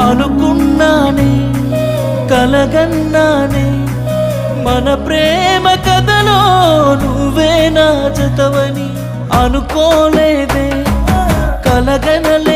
అనుకున్నానే కలగన్నానే మన ప్రేమ కథలో నువ్వే నా జతవని అనుకోలేదే కలగనలే